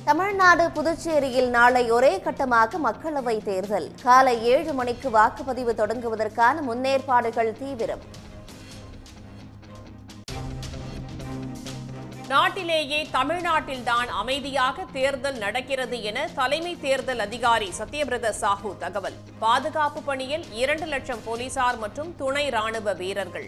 தமிழ்நாடு புதுச்சேரியில் நாளை ஒரே கட்டமாக மக்களவை தேர்தல். காலை 7 மணிக்கு வாக்குப்பதிவு தொடங்குவதற்கான முன்னேற்பாடுகள் தீவிரம். நாட்டிலேயே தமிழ்நாட்டில்தான் அமைதியாக தேர்தல் நடக்கிறது என தலைமை தேர்தல் அதிகாரி சத்யபிரத சாஹூ தகவல். பாதுகாப்பு பணியில் 2 லட்சம் போலீசார் மற்றும் துணை ராணுவ வீரர்கள்.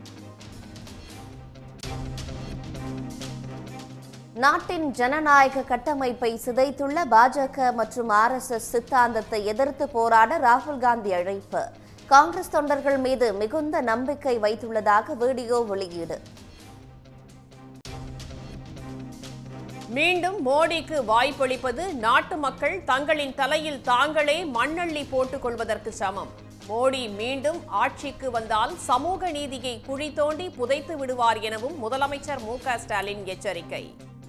நாட்டின் ஜனநாயக கட்டமைப்பை சிதைத்துள்ள பாஜக மற்றும் RSS சித்தாந்தத்தை எதிர்த்து போராட ராகுல் காந்தி அழைப்பு. காங்கிரஸ் தொண்டர்கள் மீது மிகுந்த நம்பிக்கை வைத்துள்ளதாக வீடியோ வெளியீடு. மீண்டும் மோடிக்கு வாய்ப்பளிப்பது நாட்டு மக்கள் தங்களின் தலையில் தாங்களே மண்ணள்ளி போட்டுக் கொள்வதற்கு சமம். மோடி மீண்டும் ஆட்சிக்கு வந்தால் சமூக நீதியை குழி தோண்டி புதைத்து விடுவார் எனவும் முதலமைச்சர் MK ஸ்டாலின் எச்சரிக்கை.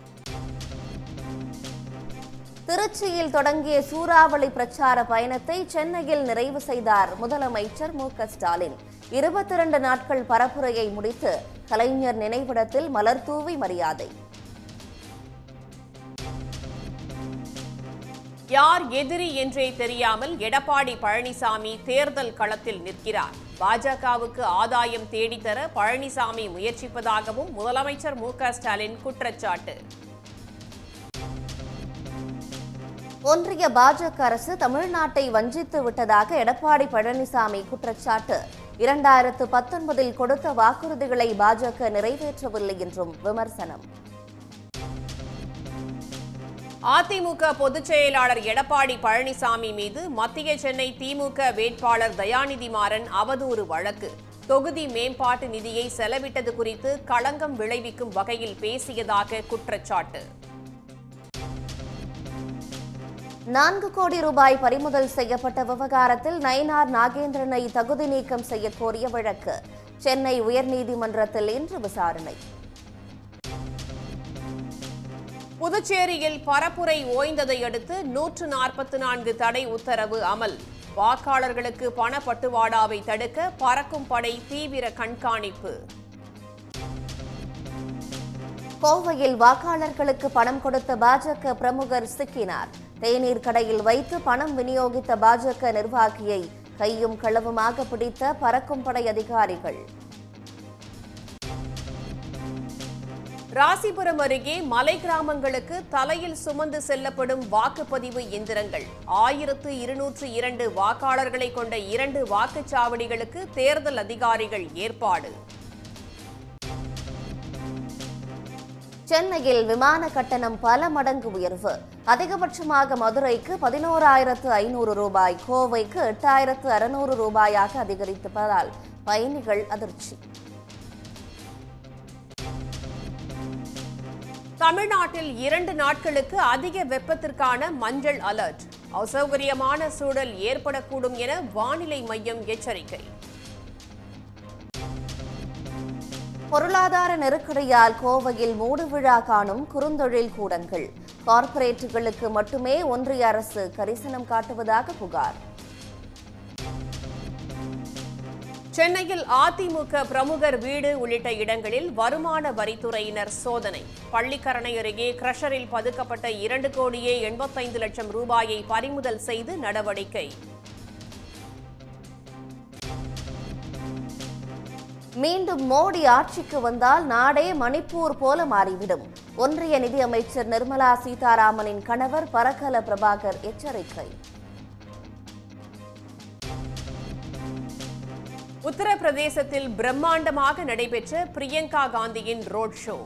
திருச்சியில் தொடங்கிய சூறாவளி பிரச்சார பயணத்தை சென்னையில் நிறைவு செய்தார் முதலமைச்சர் MK ஸ்டாலின். 22 நாட்கள் பரப்புரையை முடித்து கலைஞர் நினைவிடத்தில் மலர் தூவி மரியாதை. யார் எதிரி என்றே தெரியாமல் எடப்பாடி பழனிசாமி தேர்தல் களத்தில் நிற்கிறார். பாஜகவுக்கு ஆதாயம் தேடித்தர பழனிசாமி முயற்சிப்பதாகவும் முதலமைச்சர் MK ஸ்டாலின் குற்றச்சாட்டு. ஒன்றிய பாஜக அரசு தமிழ்நாட்டை வஞ்சித்து விட்டதாக எடப்பாடி பழனிசாமி குற்றச்சாட்டு. 2019 கொடுத்த வாக்குறுதிகளை பாஜக நிறைவேற்றவில்லை என்றும் விமர்சனம். அதிமுக பொதுச் செயலாளர் எடப்பாடி பழனிசாமி மீது மத்திய சென்னை திமுக வேட்பாளர் தயாநிதி மாறன் அவதூறு வழக்கு. தொகுதி மேம்பாட்டு நிதியை செலவிட்டது குறித்து களங்கம் விளைவிக்கும் வகையில் பேசியதாக குற்றச்சாட்டு. 4 கோடி ரூபாய் பறிமுதல் செய்யப்பட்ட விவகாரத்தில் நயினார் நாகேந்திரனை தகுதி நீக்கம் செய்ய கோரிய வழக்கு. சென்னை உயர்நீதிமன்றத்தில் இன்று விசாரணை. புதுச்சேரியில் பரப்புரை ஓய்ந்ததை அடுத்து 144 தடை உத்தரவு அமல். வாக்காளர்களுக்கு பணப்பட்டுவாடாவை தடுக்க பறக்கும் படை தீவிர கண்காணிப்பு. கோவையில் வாக்காளர்களுக்கு பணம் கொடுத்த பாஜக பிரமுகர் சிக்கினார். தேநீர் கடையில் வைத்து பணம் விநியோகித்த பாஜக நிர்வாகியை கையும் களவுமாக பிடித்த பறக்கும் படை அதிகாரிகள். ராசிபுரம் அருகே மலை கிராமங்களுக்கு தலையில் சுமந்து செல்லப்படும் வாக்குப்பதிவு எந்திரங்கள். 1202 வாக்காளர்களை கொண்ட 2 வாக்குச்சாவடிகளுக்கு தேர்தல் அதிகாரிகள் ஏற்பாடு. சென்னையில் விமான கட்டணம் பல மடங்கு உயர்வு. அதிகபட்சமாக மதுரைக்கு 11,500 ரூபாய், கோவைக்கு 8,600 ரூபாயாக அதிகரித்ததால் பயணிகள் அதிர்ச்சி. தமிழ்நாட்டில் 2 நாட்களுக்கு அதிக வெப்பத்திற்கான மஞ்சள் அலர்ட். அசௌகரியமான சூழல் ஏற்படக்கூடும் என வானிலை மையம் எச்சரிக்கை. பொருளாதார நெருக்கடியால் கோவையில் மூடு விழா காணும் குறுந்தொழில் கூடங்கள். கார்ப்பரேட்டுகளுக்கு மட்டுமே ஒன்றிய அரசு கரிசனம் காட்டுவதாக புகார். சென்னையில் அதிமுக பிரமுகர் வீடு உள்ளிட்ட இடங்களில் வருமான வரித்துறையினர் சோதனை. பள்ளிக்கரணை அருகே கிரஷரில் பதுக்கப்பட்ட 2 கோடியே 85 லட்சம் ரூபாயை பறிமுதல் செய்து நடவடிக்கை. மீண்டும் மோடி ஆட்சிக்கு வந்தால் நாடே மணிப்பூர் போல மாறிவிடும். ஒன்றிய நிதியமைச்சர் நிர்மலா சீதாராமனின் கணவர் பரக்கல பிரபாகர் எச்சரிக்கை. உத்தரப்பிரதேசத்தில் பிரம்மாண்டமாக நடைபெற்ற பிரியங்கா காந்தியின் ரோட் ஷோ.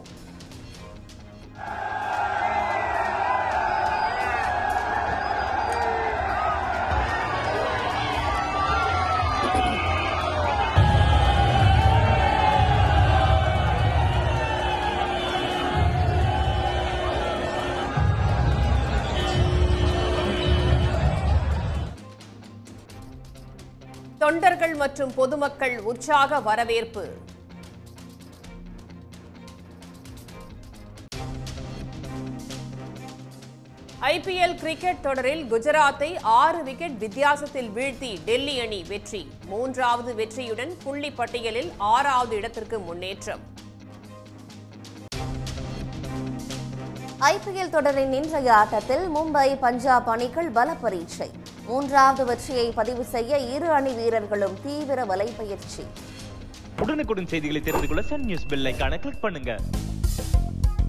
தொண்டர்கள் மற்றும் பொதுமக்கள் உற்சாக வரவேற்பு. IPL கிரிக்கெட் தொடரில் குஜராத்தை 6 விக்கெட் வித்தியாசத்தில் வீழ்த்தி டெல்லி அணி வெற்றி. 3வது வெற்றியுடன் புள்ளி பட்டியலில் 6வது இடத்திற்கு முன்னேற்றம். ஐபிஎல் தொடரின் இன்றைய ஆட்டத்தில் மும்பை பஞ்சாப் அணிகள் பல பரீட்சை. 3வது வெற்றியை பதிவு செய்ய இரு அணி வீரர்களும் தீவிர வலைப்பயிற்சி. உடனுக்குடன் செய்திகளை தெரிந்து கொள்ள சன் நியூஸ் பெல் ஐகானை கிளிக் பண்ணுங்க.